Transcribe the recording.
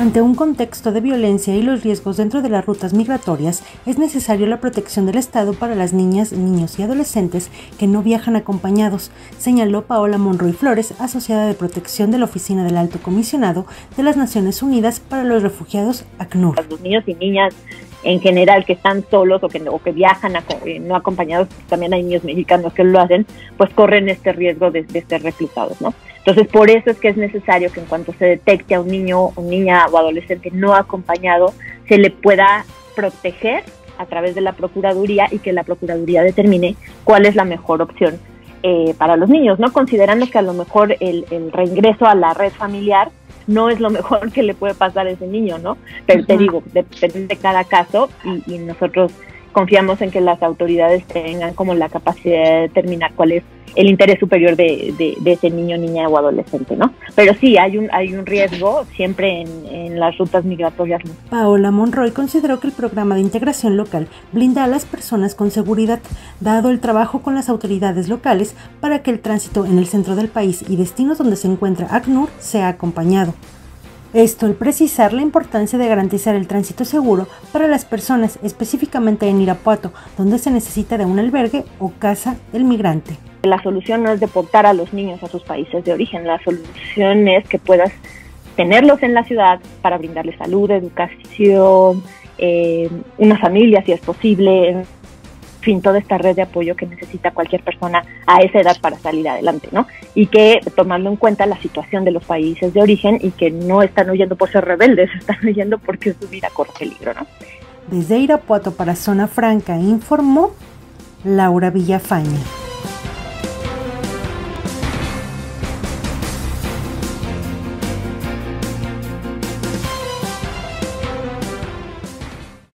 Ante un contexto de violencia y los riesgos dentro de las rutas migratorias, es necesario la protección del Estado para las niñas, niños y adolescentes que no viajan acompañados, señaló Paola Monroy Flores, asociada de protección de la Oficina del Alto Comisionado de las Naciones Unidas para los Refugiados, ACNUR. Los niños y niñas en general que están solos o que viajan no acompañados, también hay niños mexicanos que lo hacen, pues corren este riesgo de ser reclutados, ¿no? Entonces, por eso es que es necesario que en cuanto se detecte a un niño, niña o adolescente no acompañado, se le pueda proteger a través de la Procuraduría y que la Procuraduría determine cuál es la mejor opción para los niños, ¿no? Considerando que a lo mejor el reingreso a la red familiar no es lo mejor que le puede pasar a ese niño, ¿no? Pero te digo, depende de cada caso y nosotros confiamos en que las autoridades tengan como la capacidad de determinar cuál es el interés superior de ese niño, niña o adolescente, ¿no? Pero sí, hay un riesgo siempre en las rutas migratorias. Paola Monroy consideró que el programa de integración local blinda a las personas con seguridad, dado el trabajo con las autoridades locales para que el tránsito en el centro del país y destinos donde se encuentra ACNUR sea acompañado. Esto al precisar la importancia de garantizar el tránsito seguro para las personas, específicamente en Irapuato, donde se necesita de un albergue o casa del migrante. La solución no es deportar a los niños a sus países de origen, la solución es que puedas tenerlos en la ciudad para brindarles salud, educación, una familia si es posible, en fin, toda esta red de apoyo que necesita cualquier persona a esa edad para salir adelante, ¿no? Y que tomando en cuenta la situación de los países de origen y que no están huyendo por ser rebeldes, están huyendo porque su vida corre peligro, ¿no? Desde Irapuato para Zona Franca informó Laura Villafaña.